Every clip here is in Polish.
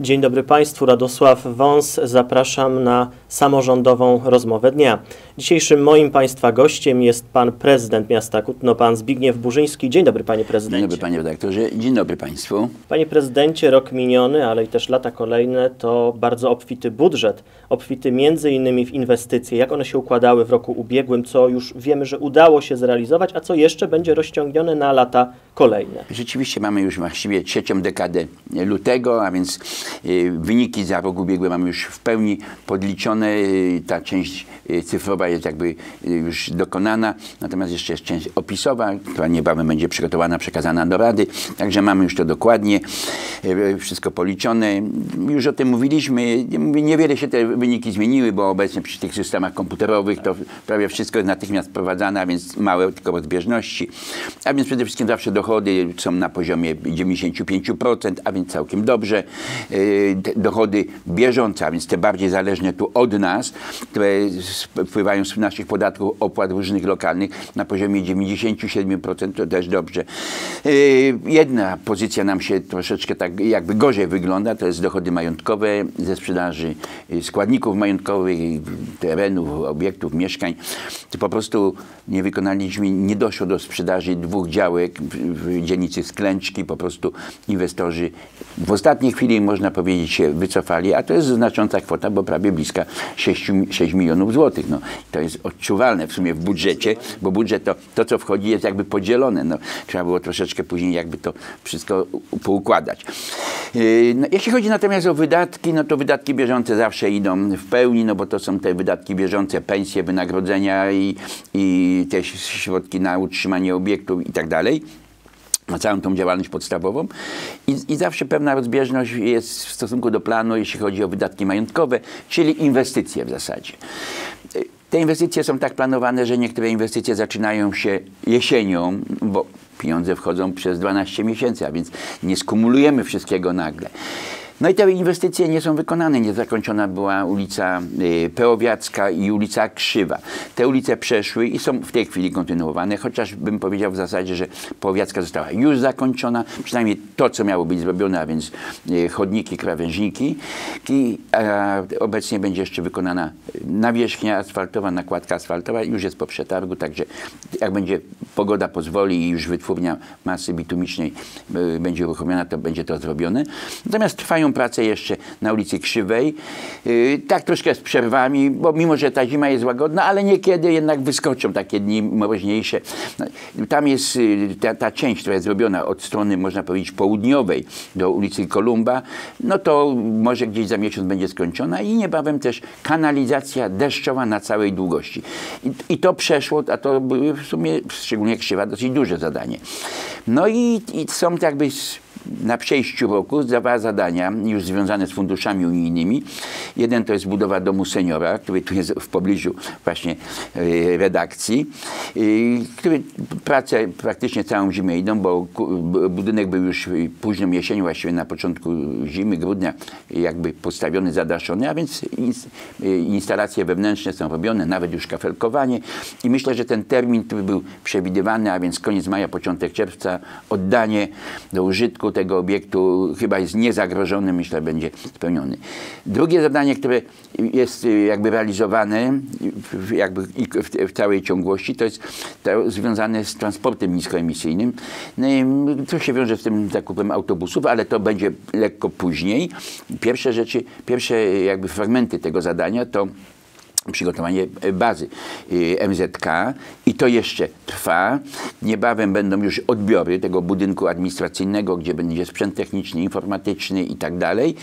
Dzień dobry Państwu, Radosław Wąs. Zapraszam na samorządową rozmowę dnia. Dzisiejszym moim Państwa gościem jest Pan Prezydent miasta Kutno, Pan Zbigniew Burzyński. Dzień dobry Panie Prezydencie. Dzień dobry Panie Redaktorze, dzień dobry Państwu. Panie Prezydencie, rok miniony, ale i też lata kolejne to bardzo obfity budżet, obfity między innymi w inwestycje. Jak one się układały w roku ubiegłym, co już wiemy, że udało się zrealizować, a co jeszcze będzie rozciągnione na lata kolejne? Rzeczywiście mamy już właściwie trzecią dekadę lutego, a więc wyniki za rok ubiegły mamy już w pełni podliczone. Ta część cyfrowa jest jakby już dokonana, natomiast jeszcze jest część opisowa, która niebawem będzie przygotowana, przekazana do Rady. Także mamy już to dokładnie, wszystko policzone. Już o tym mówiliśmy. Niewiele się te wyniki zmieniły, bo obecnie przy tych systemach komputerowych to prawie wszystko jest natychmiast wprowadzane, a więc małe tylko rozbieżności. A więc przede wszystkim zawsze dochody są na poziomie 95%, a więc całkiem dobrze. Dochody bieżące, a więc te bardziej zależne tu od nas, które wpływają z naszych podatków, opłat różnych lokalnych na poziomie 97%, to też dobrze. Jedna pozycja nam się troszeczkę tak jakby gorzej wygląda, to jest dochody majątkowe ze sprzedaży składników majątkowych, terenów, obiektów, mieszkań. Po prostu nie wykonaliśmy, nie doszło do sprzedaży 2 działek w dzielnicy Sklęczki. Po prostu inwestorzy w ostatniej chwili, można powiedzieć, się wycofali, a to jest znacząca kwota, bo prawie bliska 6 milionów złotych. No, to jest odczuwalne w sumie w budżecie, bo budżet to co wchodzi, jest jakby podzielone. No, trzeba było troszeczkę później jakby to wszystko poukładać. No, jeśli chodzi natomiast o wydatki, no to wydatki bieżące zawsze idą w pełni, no bo to są te wydatki bieżące, pensje, wynagrodzenia i te środki na utrzymanie obiektów i tak dalej, na całą tą działalność podstawową i zawsze pewna rozbieżność jest w stosunku do planu, jeśli chodzi o wydatki majątkowe, czyli inwestycje w zasadzie. Te inwestycje są tak planowane, że niektóre inwestycje zaczynają się jesienią, bo pieniądze wchodzą przez 12 miesięcy, a więc nie skumulujemy wszystkiego nagle. No i te inwestycje nie są wykonane. Niezakończona była ulica Pełowiacka i ulica Krzywa. Te ulice przeszły i są w tej chwili kontynuowane, chociaż bym powiedział w zasadzie, że Pełowiacka została już zakończona, przynajmniej to, co miało być zrobione, a więc chodniki, krawężniki. Obecnie będzie jeszcze wykonana nawierzchnia asfaltowa, nakładka asfaltowa, już jest po przetargu, także jak będzie pogoda pozwoli i już wytwórnia masy bitumicznej będzie uruchomiona, to będzie to zrobione. Natomiast trwają prace jeszcze na ulicy Krzywej, tak troszkę z przerwami, bo mimo, że ta zima jest łagodna, ale niekiedy jednak wyskoczą takie dni mroźniejsze. Tam jest ta część, która jest zrobiona od strony, można powiedzieć, południowej do ulicy Kolumba, no to może gdzieś za miesiąc będzie skończona i niebawem też kanalizacja deszczowa na całej długości. I to przeszło, a to były w sumie, szczególnie Krzywa, dosyć duże zadanie. No i są jakby na przejściu roku 2 zadania już związane z funduszami unijnymi. Jeden to jest budowa domu seniora, który tu jest w pobliżu właśnie redakcji, który prace praktycznie całą zimę idą, bo budynek był już późną jesienią, właściwie na początku zimy, grudnia jakby postawiony, zadaszony, a więc instalacje wewnętrzne są robione, nawet już kafelkowanie i myślę, że ten termin, który był przewidywany, a więc koniec maja, początek czerwca, oddanie do użytku tego obiektu chyba jest niezagrożony, myślę, będzie spełniony. Drugie zadanie, które jest jakby realizowane w całej ciągłości, to jest związane z transportem niskoemisyjnym. To się wiąże z tym zakupem autobusów, ale to będzie lekko później. Pierwsze jakby fragmenty tego zadania to przygotowanie bazy MZK i to jeszcze trwa. Niebawem będą już odbiory tego budynku administracyjnego, gdzie będzie sprzęt techniczny, informatyczny i tak dalej.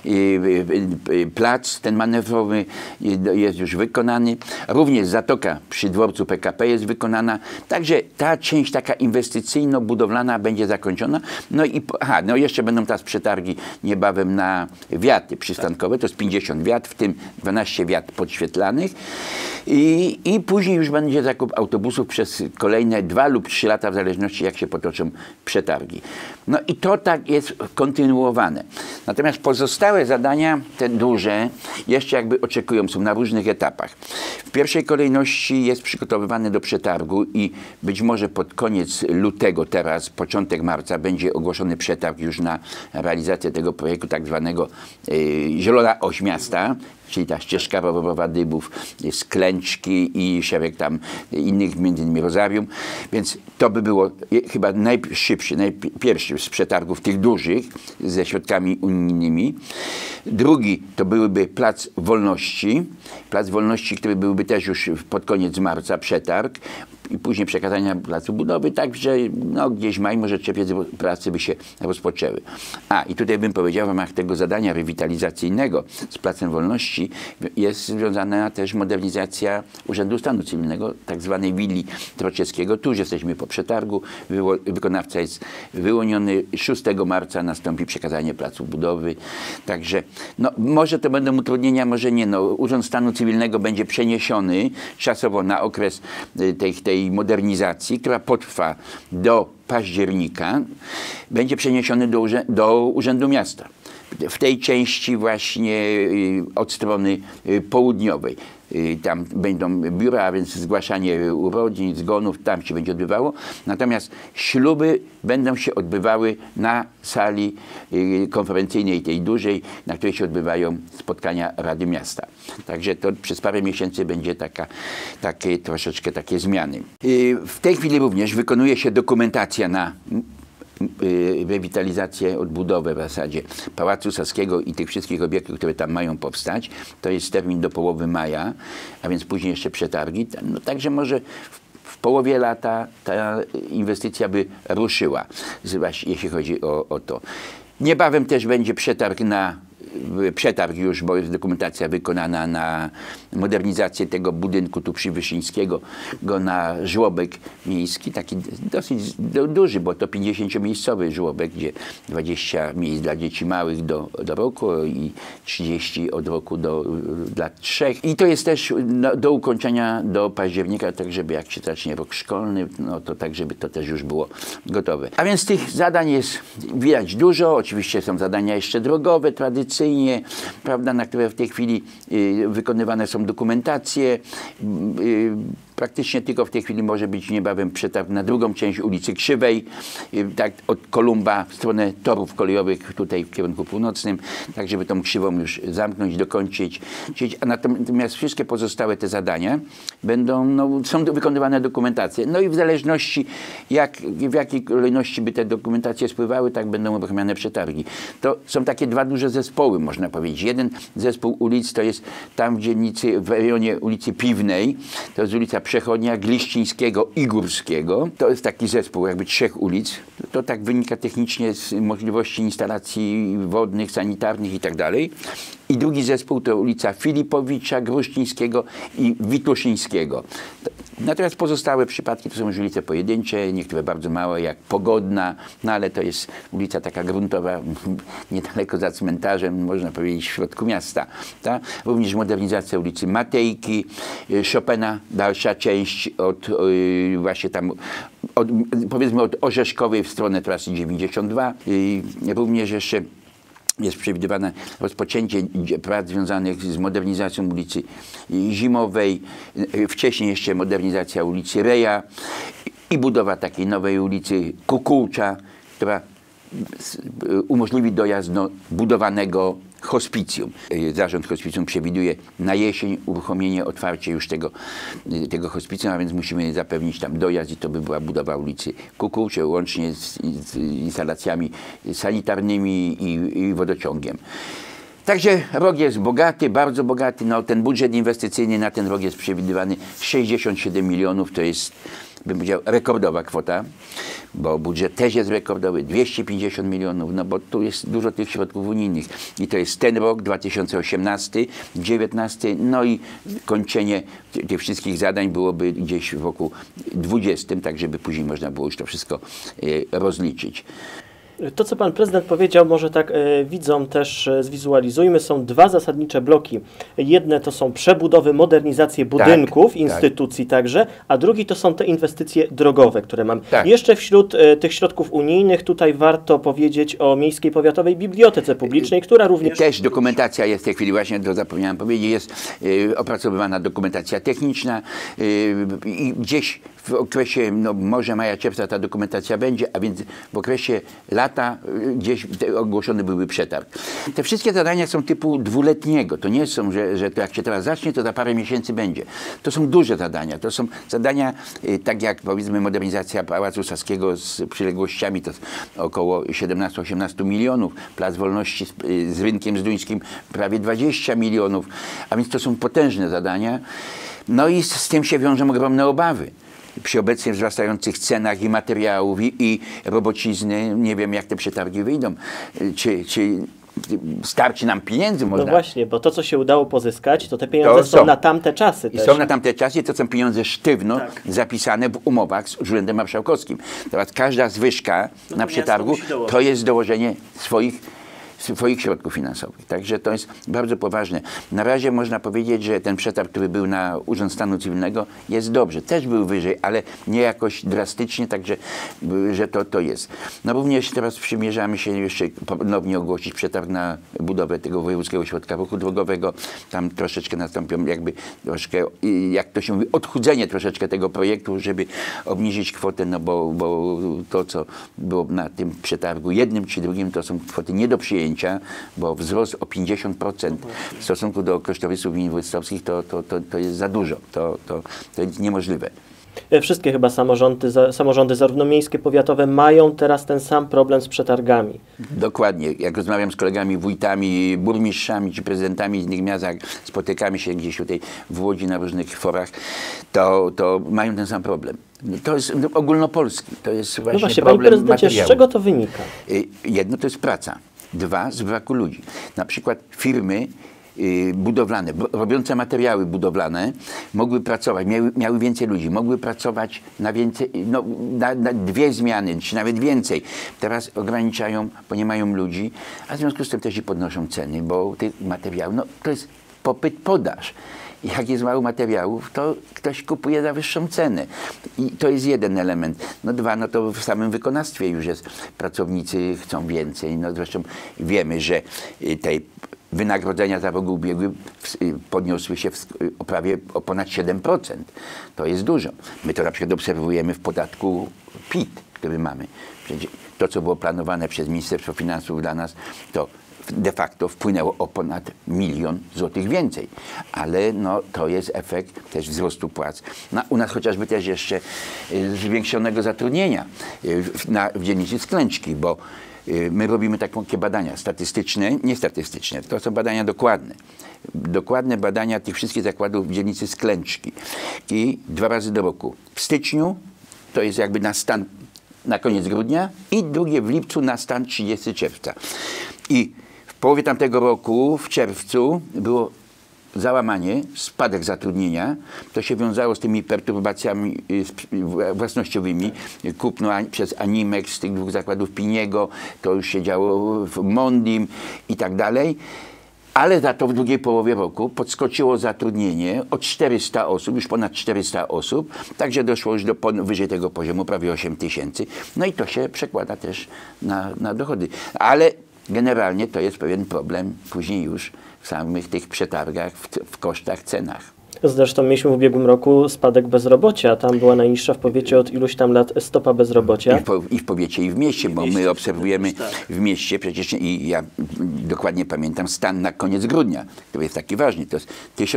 Plac ten manewrowy jest już wykonany. Również zatoka przy dworcu PKP jest wykonana. Także ta część taka inwestycyjno-budowlana będzie zakończona. No i jeszcze będą teraz przetargi niebawem na wiaty przystankowe. To jest 50 wiat, w tym 12 wiat podświetlanych. zbudowanych i później już będzie zakup autobusów przez kolejne 2 lub 3 lata, w zależności jak się potoczą przetargi. No i to tak jest kontynuowane. Natomiast pozostałe zadania, te duże, jeszcze jakby oczekują, są na różnych etapach. W pierwszej kolejności jest przygotowywany do przetargu i być może pod koniec lutego teraz, początek marca będzie ogłoszony przetarg już na realizację tego projektu tak zwanego Zielona Oś Miasta, czyli ta ścieżka rowerowa Dybów, Sklęczki i szereg tam innych, między innymi Rozarium. Więc to by było chyba najpierwszy z przetargów tych dużych ze środkami unijnymi. Drugi to byłby Plac Wolności. Plac Wolności, który byłby też już pod koniec marca przetarg i później przekazania placu budowy, także no, gdzieś maj, może czerwiec prace by się rozpoczęły. I tutaj bym powiedział, w ramach tego zadania rewitalizacyjnego z Placem Wolności jest związana też modernizacja Urzędu Stanu Cywilnego, tak zwanej willi Troczewskiego. Tu już jesteśmy po przetargu, wykonawca jest wyłoniony, 6 marca nastąpi przekazanie placu budowy, także no, może to będą utrudnienia, może nie. No, Urząd Stanu Cywilnego będzie przeniesiony czasowo na okres tej modernizacji, która potrwa do października, będzie przeniesiony do Urzędu Miasta. W tej części właśnie od strony południowej. Tam będą biura, a więc zgłaszanie urodzin, zgonów, tam się będzie odbywało. Natomiast śluby będą się odbywały na sali konferencyjnej, tej dużej, na której się odbywają spotkania Rady Miasta. Także to przez parę miesięcy będzie troszeczkę takie zmiany. W tej chwili również wykonuje się dokumentacja na rewitalizację, odbudowę w zasadzie Pałacu Saskiego i tych wszystkich obiektów, które tam mają powstać. To jest termin do połowy maja, a więc później jeszcze przetargi. No, także może w połowie lata ta inwestycja by ruszyła, jeśli chodzi o to. Niebawem też będzie przetarg już, bo jest dokumentacja wykonana na modernizację tego budynku tu przy Wyszyńskiego, na żłobek miejski, taki dosyć duży, bo to 50-miejscowy żłobek, gdzie 20 miejsc dla dzieci małych do roku i 30 od roku do lat 3. I to jest też do ukończenia do października, tak żeby jak się zacznie rok szkolny, no to tak żeby to też już było gotowe. A więc tych zadań jest widać dużo, oczywiście są zadania jeszcze drogowe, tradycyjnie, prawda, na które w tej chwili wykonywane są dokumentacje. Praktycznie tylko w tej chwili może być niebawem przetarg na drugą część ulicy Krzywej, tak od Kolumba w stronę torów kolejowych tutaj w kierunku północnym, tak żeby tą krzywą już zamknąć, dokończyć. A natomiast wszystkie pozostałe te zadania są wykonywane dokumentacje. No i w zależności w jakiej kolejności by te dokumentacje spływały, tak będą uruchamiane przetargi. To są takie 2 duże zespoły, można powiedzieć. Jeden zespół ulic to jest tam w dzielnicy, w rejonie ulicy Piwnej, to jest ulica Przechodnia, Gliścińskiego i Górskiego. To jest taki zespół jakby 3 ulic. To tak wynika technicznie z możliwości instalacji wodnych, sanitarnych i tak dalej. I drugi zespół to ulica Filipowicza, Gruszczyńskiego i Wituszyńskiego. Natomiast pozostałe przypadki to są już ulice pojedyncze, niektóre bardzo małe, jak Pogodna, no ale to jest ulica taka gruntowa, niedaleko za cmentarzem, można powiedzieć w środku miasta. Tak? Również modernizacja ulicy Matejki, Chopina, dalsza część właśnie tam, powiedzmy od Orzeszkowej w stronę trasy 92. Również jeszcze jest przewidywane rozpoczęcie prac związanych z modernizacją ulicy Zimowej, wcześniej jeszcze modernizacja ulicy Reja i budowa takiej nowej ulicy Kukułcza, która umożliwi dojazd do budowanego hospicjum. Zarząd hospicjum przewiduje na jesień uruchomienie, otwarcie już tego hospicjum, a więc musimy zapewnić tam dojazd i to by była budowa ulicy Kukułczej, łącznie z instalacjami sanitarnymi i wodociągiem. Także rok jest bogaty, bardzo bogaty. No, ten budżet inwestycyjny na ten rok jest przewidywany 67 milionów, to jest, bym powiedział, rekordowa kwota, bo budżet też jest rekordowy, 250 milionów, no bo tu jest dużo tych środków unijnych. I to jest ten rok, 2018, 2019, no i kończenie tych wszystkich zadań byłoby gdzieś w roku 2020, tak żeby później można było już to wszystko rozliczyć. To, co pan prezydent powiedział, może tak widzom też zwizualizujmy. Są dwa zasadnicze bloki. Jedne to są przebudowy, modernizacje budynków, instytucji także, a drugi to są te inwestycje drogowe, które mamy. Jeszcze wśród tych środków unijnych tutaj warto powiedzieć o Miejskiej Powiatowej Bibliotece Publicznej, która również... Też dokumentacja jest w tej chwili, właśnie to zapomniałem powiedzieć, jest opracowywana dokumentacja techniczna i gdzieś w okresie może maja, czerwca ta dokumentacja będzie, a więc w okresie lata gdzieś ogłoszony byłby przetarg. Te wszystkie zadania są typu dwuletniego. To nie są, że to jak się teraz zacznie, to za parę miesięcy będzie. To są duże zadania. To są zadania, tak jak powiedzmy modernizacja Pałacu Saskiego z przyległościami, to około 17-18 milionów. Plac Wolności z rynkiem zduńskim prawie 20 milionów. A więc to są potężne zadania. No i z tym się wiążą ogromne obawy. Przy obecnie wzrastających cenach i materiałów, i robocizny, nie wiem, jak te przetargi wyjdą. Czy starczy nam pieniędzy? Można? No właśnie, bo to, co się udało pozyskać, to te pieniądze są na tamte czasy też. Są na tamte czasy, to są pieniądze sztywno zapisane w umowach z Urzędem Marszałkowskim. Teraz każda zwyżka na przetargu to jest dołożenie swoich środków finansowych. Także to jest bardzo poważne. Na razie można powiedzieć, że ten przetarg, który był na Urząd Stanu Cywilnego, jest dobrze. Też był wyżej, ale nie jakoś drastycznie, także że to jest. No również teraz przymierzamy się jeszcze ponownie ogłosić przetarg na budowę tego Wojewódzkiego Ośrodka Ruchu Drogowego. Tam troszeczkę nastąpią jakby troszkę, jak to się mówi, odchudzenie troszeczkę tego projektu, żeby obniżyć kwotę, no bo to, co było na tym przetargu jednym czy drugim, to są kwoty nie do przyjęcia, bo wzrost o 50% w stosunku do kosztorysów inwestorskich to jest za dużo. To jest niemożliwe. Wszystkie chyba samorządy, zarówno miejskie, powiatowe, mają teraz ten sam problem z przetargami. Dokładnie. Jak rozmawiam z kolegami, wójtami, burmistrzami czy prezydentami z innych miast, jak spotykamy się gdzieś tutaj w Łodzi na różnych forach, to mają ten sam problem. To jest ogólnopolski. To jest właśnie problem panie prezydencie, z czego to wynika? Jedno to jest praca. Dwa, z braku ludzi. Na przykład firmy budowlane, robiące materiały budowlane, mogły pracować, miały więcej ludzi, mogły pracować na więcej, na 2 zmiany, czy nawet więcej. Teraz ograniczają, bo nie mają ludzi, a w związku z tym też i podnoszą ceny, bo tych materiałów, to jest popyt, podaż. Jak jest mało materiałów, to ktoś kupuje za wyższą cenę. I to jest jeden element. Dwa, to w samym wykonawstwie już jest. Pracownicy chcą więcej. Zresztą wiemy, że tej wynagrodzenia za rok ubiegły podniosły się o ponad 7%. To jest dużo. My to na przykład obserwujemy w podatku PIT, który mamy. Przecież to, co było planowane przez Ministerstwo Finansów dla nas, to de facto wpłynęło o ponad 1 000 000 złotych więcej. Ale to jest efekt też wzrostu płac. U nas chociażby też jeszcze zwiększonego zatrudnienia w dzielnicy Sklęczki, bo my robimy takie badania statystyczne, niestatystyczne, to są badania dokładne. Dokładne badania tych wszystkich zakładów w dzielnicy Sklęczki. I 2 razy do roku. W styczniu to jest jakby na stan na koniec grudnia i drugie w lipcu na stan 30 czerwca. I w połowie tamtego roku, w czerwcu, było załamanie, spadek zatrudnienia. To się wiązało z tymi perturbacjami własnościowymi. Kupno przez Animex z tych 2 zakładów Piniego, to już się działo w Mondim i tak dalej. Ale za to w drugiej połowie roku podskoczyło zatrudnienie o 400 osób, już ponad 400 osób, także doszło już do wyżej tego poziomu, prawie 8 000. I to się przekłada też na dochody. Ale generalnie to jest pewien problem później już w samych tych przetargach, w kosztach, cenach. Zresztą mieliśmy w ubiegłym roku spadek bezrobocia. Tam była najniższa w powiecie od iluś tam lat stopa bezrobocia. I w powiecie, i w mieście, bo my obserwujemy w mieście przecież, i ja dokładnie pamiętam stan na koniec grudnia, który jest taki ważny. To jest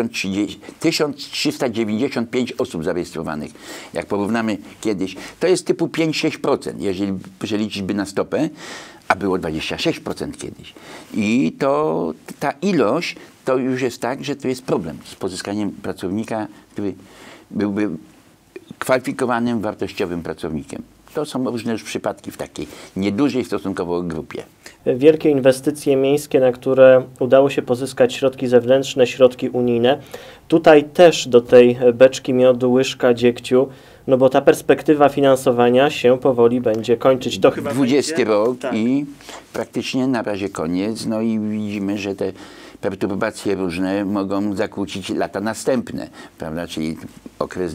1395 osób zarejestrowanych. Jak porównamy kiedyś, to jest typu 5-6%, jeżeli przeliczyć by na stopę, a było 26% kiedyś. I ta ilość to już jest tak, że to jest problem z pozyskaniem pracownika, który byłby kwalifikowanym, wartościowym pracownikiem. To są różne już przypadki w takiej niedużej stosunkowo grupie. Wielkie inwestycje miejskie, na które udało się pozyskać środki zewnętrzne, środki unijne. Tutaj też do tej beczki miodu łyżka dziegciu. no bo ta perspektywa finansowania się powoli będzie kończyć. To chyba 20 będzie? rok Tak. i praktycznie na razie koniec. No i widzimy, że te perturbacje różne mogą zakłócić lata następne, prawda? Czyli okres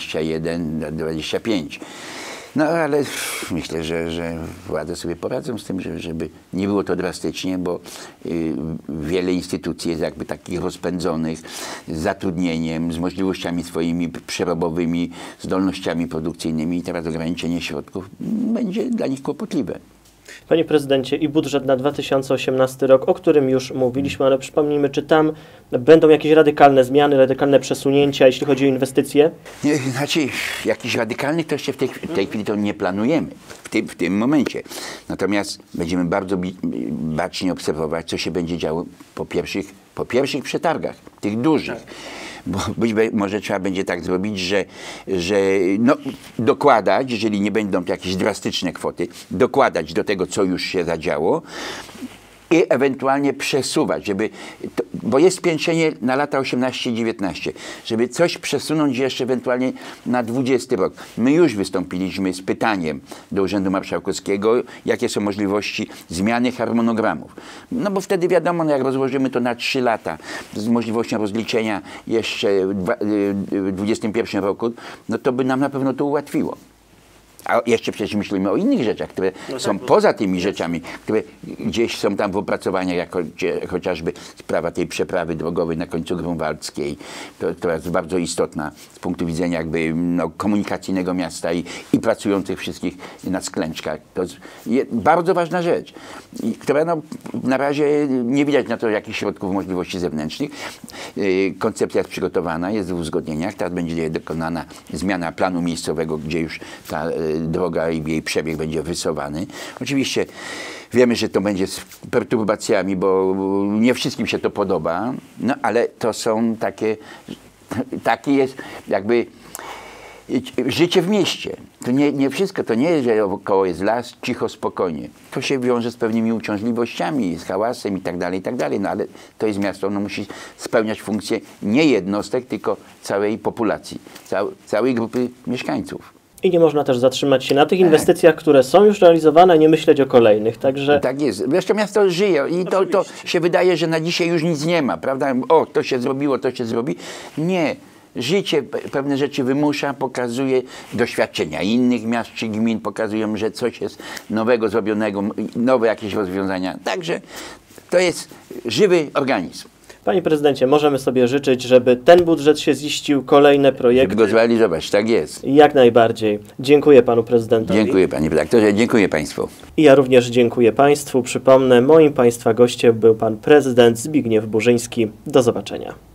21-25. No ale myślę, że władze sobie poradzą z tym, żeby nie było to drastycznie, bo wiele instytucji jest jakby takich rozpędzonych z zatrudnieniem, z możliwościami swoimi przerobowymi, zdolnościami produkcyjnymi i teraz ograniczenie środków będzie dla nich kłopotliwe. Panie prezydencie, i budżet na 2018 rok, o którym już mówiliśmy, ale przypomnijmy, czy tam będą jakieś radykalne zmiany, radykalne przesunięcia, jeśli chodzi o inwestycje? Nie, znaczy, jakichś radykalnych to jeszcze w tej chwili to nie planujemy, w tym momencie. Natomiast będziemy bardzo bacznie obserwować, co się będzie działo po pierwszych przetargach, tych dużych. Bo być może trzeba będzie tak zrobić, że no, dokładać, jeżeli nie będą to jakieś drastyczne kwoty, dokładać do tego, co już się zadziało i ewentualnie przesuwać, bo jest spiętrzenie na lata 18-19, żeby coś przesunąć jeszcze ewentualnie na 20 rok. My już wystąpiliśmy z pytaniem do Urzędu Marszałkowskiego, jakie są możliwości zmiany harmonogramów. No bo wtedy wiadomo, no jak rozłożymy to na 3 lata z możliwością rozliczenia jeszcze w 2021 roku, no to by nam na pewno to ułatwiło. A jeszcze przecież myślimy o innych rzeczach, które są poza tymi rzeczami, które gdzieś są tam w opracowaniach, jak chociażby sprawa tej przeprawy drogowej na końcu Grunwaldzkiej, która jest bardzo istotna z punktu widzenia jakby no, komunikacyjnego miasta i pracujących wszystkich na Sklęczkach. To jest bardzo ważna rzecz, która no, na razie nie widać na to jakichś środków możliwości zewnętrznych. Koncepcja jest przygotowana, jest w uzgodnieniach, teraz będzie dokonana zmiana planu miejscowego, gdzie już ta droga i jej przebieg będzie rysowany. Oczywiście wiemy, że to będzie z perturbacjami, bo nie wszystkim się to podoba, no ale to są takie jest jakby życie w mieście. To nie wszystko, to nie jest, że około jest las, cicho, spokojnie. To się wiąże z pewnymi uciążliwościami, z hałasem i tak dalej, no ale to jest miasto, ono musi spełniać funkcję nie jednostek, tylko całej populacji, całej grupy mieszkańców. I nie można też zatrzymać się na tych inwestycjach, które są już realizowane, nie myśleć o kolejnych. Także... Tak jest. Zresztą miasto żyje i to się wydaje, że na dzisiaj już nic nie ma, prawda? O, to się zrobiło, to się zrobi. Nie. Życie pewne rzeczy wymusza, pokazuje, doświadczenia innych miast czy gmin pokazują, że coś jest nowego zrobionego, nowe jakieś rozwiązania. Także to jest żywy organizm. Panie prezydencie, możemy sobie życzyć, żeby ten budżet się ziścił, kolejne projekty. Żeby go zrealizować, tak jest. Jak najbardziej. Dziękuję panu prezydentowi. Dziękuję panie redaktorze, dziękuję państwu. I ja również dziękuję państwu. Przypomnę, moim państwa gościem był pan prezydent Zbigniew Burzyński. Do zobaczenia.